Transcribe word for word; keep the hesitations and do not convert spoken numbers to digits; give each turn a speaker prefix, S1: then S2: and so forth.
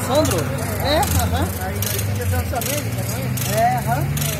S1: Sandro?
S2: É, aham.
S1: Aí nós temos essa também,
S2: É, aham.